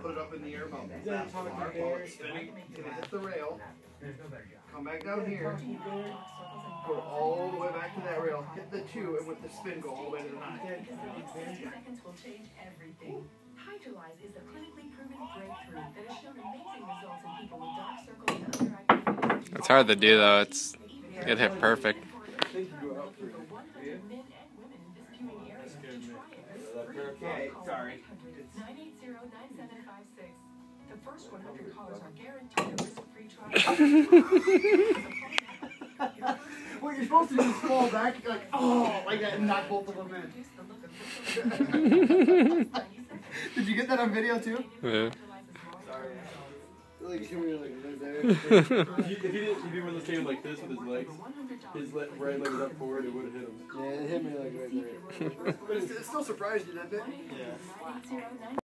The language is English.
put it up in the air about that far while it's spinning. It's going to hit the rail. Come back down here. Go all the way back to that rail. Hit the 2, and with the spin, go all the way to the 9. 60 seconds will change everything. Hydrolyze is a clinically proven breakthrough that has shown amazing results in people with dark circles and underactive. It's hard to do though. It hit perfect. Okay, sorry. 980-9756. The first 100 callers are guaranteed a risk-free trial. What you're supposed to do is fall back, like, oh, like that, and knock both of them in. Did you get that on video too? Yeah. Sorry. Like, him like right there. If he didn't stand like this with his legs, his right leg was up forward, it would have hit him. Yeah, it hit me like right there. But it still surprised you, didn't it? Yeah.